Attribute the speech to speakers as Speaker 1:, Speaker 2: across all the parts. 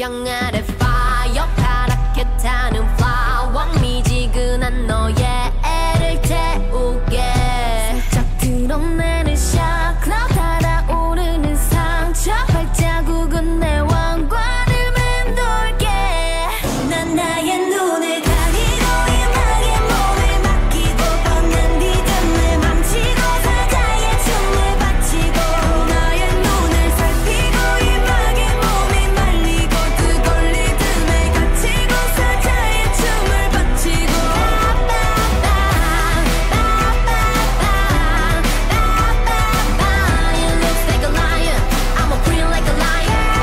Speaker 1: 태양 아래 fire 파랗게 타는 flower 미지근한 너의 애를 태우게 살짝 드러내는 shock cloud 달아오르는 상처 발자국은 내 왕관을 맴돌게 난 나의 눈을 가리고 음악에 몸을 맡기고 걷는 리듬을 망치고 사자의 춤을 바치고 너의 눈을 살피고 음악에 몸이 말리고 뜨거운 리듬에 갇히고 사자의 춤을 바치고 You look like a lion, I'm a queen like a lion.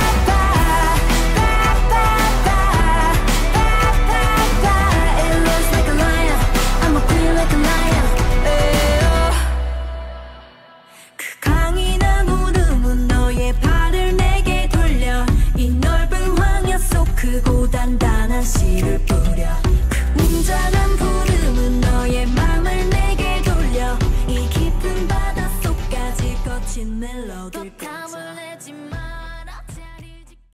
Speaker 1: It looks like a lion, I'm a queen like a lion. 그 강인한 울음은 너의 발을 내게 돌려 이 넓은 황야 속 크고 단단한 실을